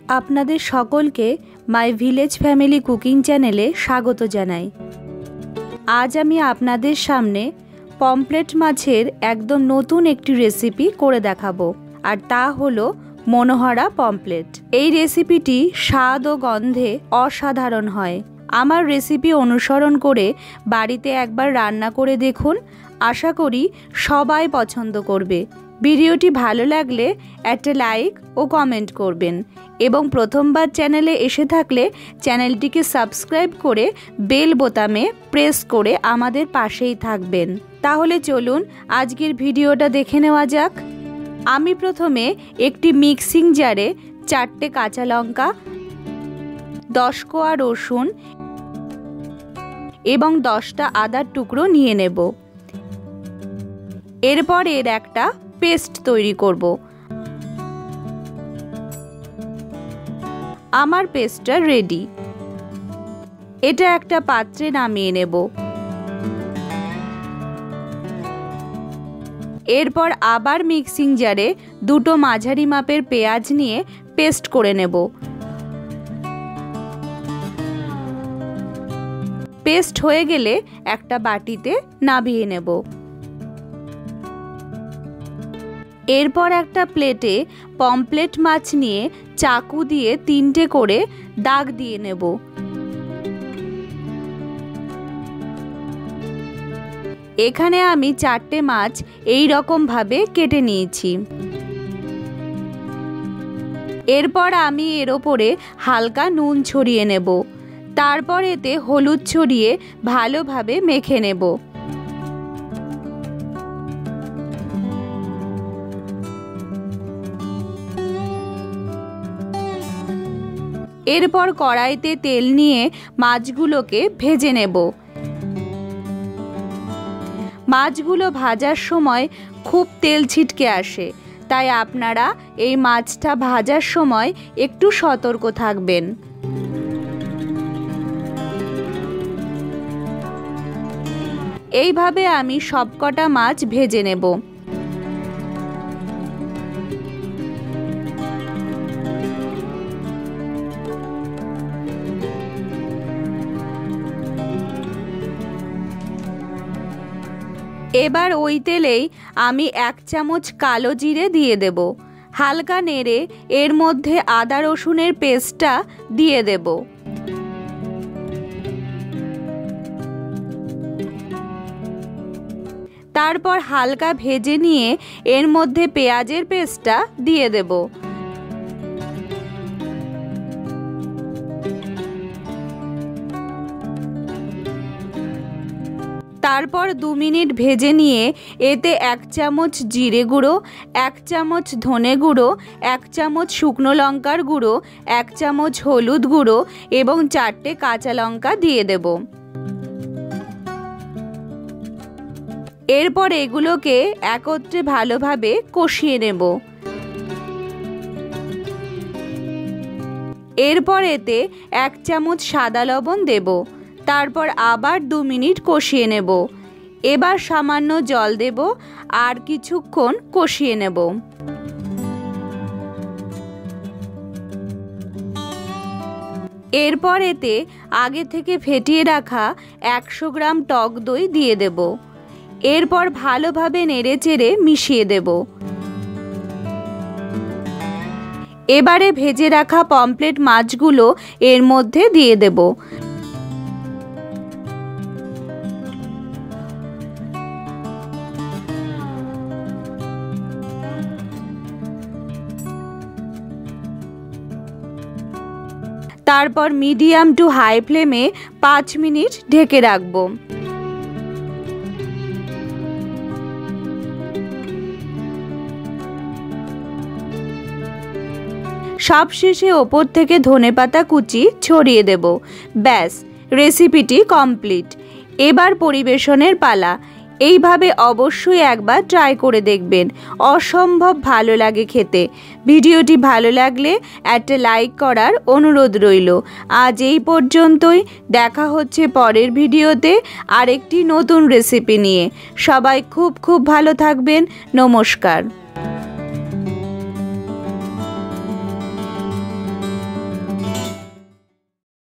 আপনাদের সকলকে my village family cooking চ্যানেলে স্বাগত জানাই। আজ আমি আপনাদের সামনে পমফ্রেট মাছের একদম নতুন একটি রেসিপি করে দেখাবো, আর তা হলো মনোহরা পমফ্রেট। এই রেসিপিটি স্বাদ ও গন্ধে অসাধারণ হয়। আমার রেসিপি অনুসরণ করে বাড়িতে একবার রান্না করে দেখুন, আশা করি সবাই পছন্দ করবে। ভিডিওটি ভালো লাগলে একটা লাইক ও কমেন্ট করবেন এবং প্রথমবার চ্যানেলে এসে থাকলে চ্যানেলটিকে সাবস্ক্রাইব করে বেল বোতামে প্রেস করে আমাদের পাশেই থাকবেন। তাহলে চলুন আজকের ভিডিওটা দেখে নেওয়া যাক। আমি প্রথমে একটি মিক্সিং জারে 4টে কাঁচা লঙ্কা, 10 কোয়া রসুন এবং 10টা আদার টুকরো নিয়ে নেব। এরপর এর একটা পেস্ট তৈরি করব। আমার পেস্টটা রেডি। এটা একটা পাত্রে নামিয়ে নেব। এরপর আবার মিক্সিং জারে 2টো মাঝারি মাপের পেঁয়াজ নিয়ে পেস্ট করে নেব। পেস্ট হয়ে গেলে একটা বাটিতে নামিয়ে নেব। এরপর একটা প্লেটে পমফ্রেট মাছ নিয়ে চাকু দিয়ে 3টে করে দাগ দিয়ে নেব। এখানে আমি 4টে মাছ এই রকম ভাবে কেটে নিয়েছি। এরপর আমি এর ওপরে হালকা নুন ছড়িয়ে নেব। তারপর এতে হলুদ ছড়িয়ে ভালোভাবে মেখে নেব। এরপর কড়াইতে তেল নিয়ে মাছগুলোকে ভেজে নেব। মাছগুলো ভাজার সময় খুব তেল ছিটকে আসে, তাই আপনারা এই মাছটা ভাজার সময় একটু সতর্ক থাকবেন। এইভাবে আমি সবকটা মাছ ভেজে নেব। এবার ওই তেলেই আমি 1 চামচ কালো জিরে দিয়ে দেব। হালকা নেড়ে এর মধ্যে আদা রসুনের পেস্টটা দিয়ে দেব। তারপর হালকা ভেজে নিয়ে এর মধ্যে পেঁয়াজের পেস্টটা দিয়ে দেব। তারপর 2 মিনিট ভেজে নিয়ে এতে 1 চামচ জিরে গুঁড়ো, 1 চামচ ধনে গুঁড়ো, 1 চামচ শুকনো লঙ্কার গুঁড়ো, 1 চামচ হলুদ গুঁড়ো এবং 4টে কাঁচা লঙ্কা দিয়ে দেব। এরপর এগুলোকে একত্রে ভালোভাবে কষিয়ে নেব। এরপর এতে 1 চামচ সাদা লবণ দেব। তারপর আবার 2 মিনিট কষিয়ে নেব। এবার সামান্য জল দেব আর কিছুক্ষণ কষিয়ে নেব। এরপর এতে আগে থেকে ফেটিয়ে রাখা 100 গ্রাম টক দই দিয়ে দেব। এরপর ভালোভাবে নেড়েচেড়ে মিশিয়ে দেব। এবারে ভেজে রাখা পমফ্রেট মাছগুলো এর মধ্যে দিয়ে দেব। তারপর মিডিয়াম টু হাই ফ্লেমে 5 মিনিট ঢেকে রাখব। সবশেষে ওপর থেকে ধনেপাতা কুচি ছড়িয়ে দেব। ব্যাস, রেসিপিটি কমপ্লিট। এবার পরিবেশনের পালা। এইভাবে অবশ্যই একবার ট্রাই করে দেখবেন, অসম্ভব ভালো লাগে খেতে। ভিডিওটি ভালো লাগলে একটা লাইক করার অনুরোধ রইল। আজ এই পর্যন্তই। দেখা হচ্ছে পরের ভিডিওতে আরেকটি নতুন রেসিপি নিয়ে। সবাই খুব ভালো থাকবেন। নমস্কার।